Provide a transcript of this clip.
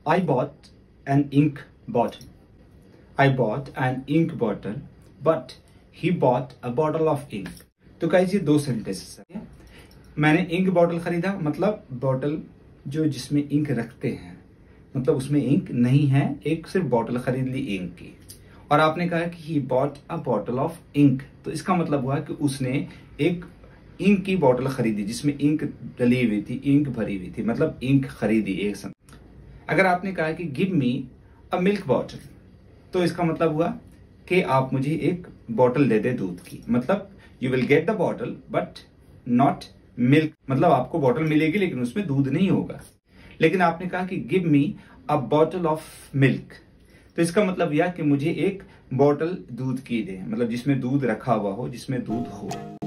I bought an ink bottle. I bought an ink bottle, but he bought a bottle of ink. तो guys ये दो sentences है। मैंने ink bottle खरीदा, मतलब बॉटल जो जिसमें इंक रखते हैं, मतलब उसमें इंक नहीं है, एक सिर्फ बॉटल खरीद ली इंक की। और आपने कहा कि he bought a bottle of ink, तो इसका मतलब हुआ कि उसने एक इंक की बॉटल खरीदी जिसमें इंक डली हुई थी, इंक भरी हुई थी, मतलब इंक खरीदी एक समय। अगर आपने कहा कि give me a milk bottle, तो इसका मतलब हुआ कि आप मुझे एक बॉटल दे दे दूध की, मतलब you will get the bottle but not milk, मतलब आपको बॉटल मिलेगी लेकिन उसमें दूध नहीं होगा। लेकिन आपने कहा कि give me a bottle of milk, तो इसका मतलब यह कि मुझे एक बॉटल दूध की दे, मतलब जिसमें दूध रखा हुआ हो, जिसमें दूध हो।